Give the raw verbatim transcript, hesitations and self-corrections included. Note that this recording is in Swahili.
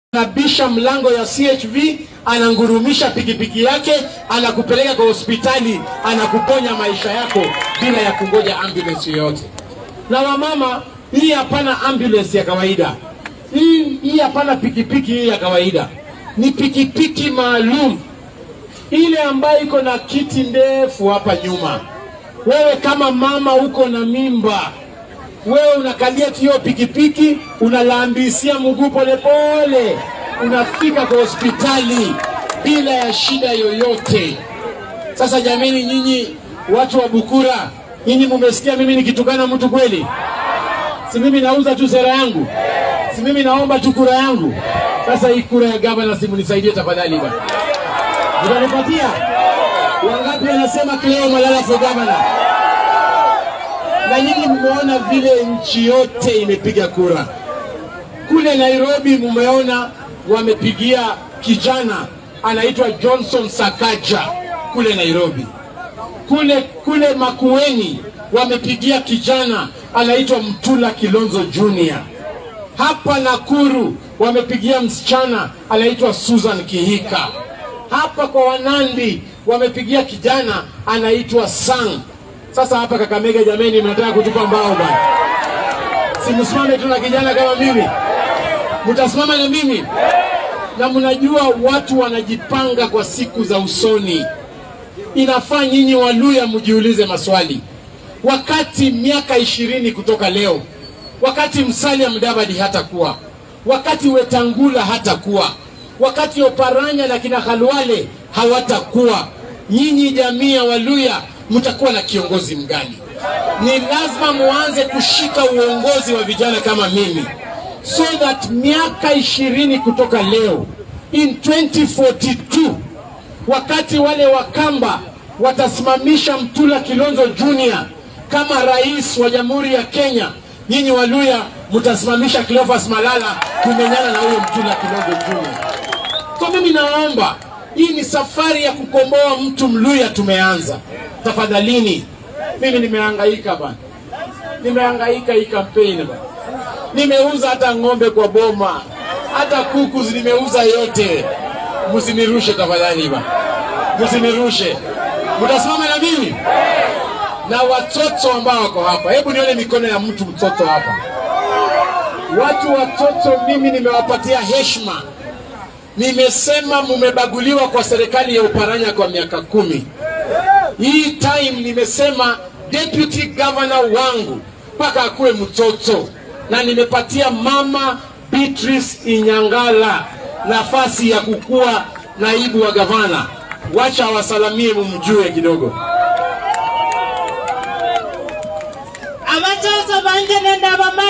Anabisha mlango ya C H V, anangurumisha pikipiki yake, anakupeleka kwa hospitali, anakuponya maisha yako bila ya kungoja ambulance yoyote. Na wamama, hii hapana ambulance ya kawaida. Hii hii hapana pikipiki hii ya kawaida. Ni pikipiki maalum. Ile ambayo iko na kiti ndefu hapa nyuma. Wewe kama mama uko na mimba, wewe unakalia hiyo pikipiki, unalambisia mguu pole pole, unafika kwa hospitali bila ya shida yoyote. Sasa jameni, nyinyi watu wa Bukura, nyinyi mumesikia mimi nikitukana mtu kweli? Si mimi nauza tu sera yangu? Si mimi naomba tu kura yangu? Sasa hii kura ya gavana simu nisaidie tafadhali bwana. Unanipatia? Wangapi wanasema Cleo Malala for governor? Na nyinyi mmeona vile nchi yote imepiga kura. Kule Nairobi mmeona wamepigia kijana anaitwa Johnson Sakaja kule Nairobi. Kule kule Makueni wamepigia kijana anaitwa Mtula Kilonzo Junior Hapa Nakuru wamepigia msichana anaitwa Susan Kihika. Hapa kwa Wanandi wamepigia kijana anaitwa Sang. Sasa hapa Kakamega jameni, mnataka kutupa mbao bwana. Si msimame tu na kijana kama mimi. Mtasimama na mimi. Na mnajua watu wanajipanga kwa siku za usoni. Inafaa nyinyi Waluya mjiulize maswali. Wakati miaka ishirini kutoka leo, wakati Musalia Mudavadi hatakuwa, wakati Wetangula hatakuwa, wakati Oparanya na kina Khalwale hawatakuwa, nyinyi jamii ya Waluya mtakuwa na kiongozi mgani? Ni lazima muanze kushika uongozi wa vijana kama mimi, so that miaka ishirini kutoka leo, in twenty forty-two, wakati wale Wakamba watasimamisha Mtula Kilonzo Junior kama rais wa Jamhuri ya Kenya, nyinyi Waluya mtasimamisha Cleophas Malala kumenyana na huyo Mtula Kilonzo Junior Kwa mimi naomba, hii ni safari ya kukomboa mtu Mluya tumeanza. Tafadhalini, mimi nimehangaika bana. Nimehangaika hii campaign bana. Nimeuza hata ng'ombe kwa boma, hata kuku nimeuza yote. Msinirushe tafadhali bana. Msinirushe. Mtasimama na mimi? Na watoto ambao wako hapa, hebu nione mikono ya mtu mtoto hapa. Watu watoto mimi nimewapatia heshima. Nimesema mumebaguliwa kwa serikali ya Oparanya kwa miaka kumi. Hii time nimesema deputy governor wangu paka akue mtoto, na nimepatia mama Beatrice Inyangala nafasi ya kukua naibu wa gavana. Wacha wasalamie mumjue kidogo. Abachazo banje nenda bama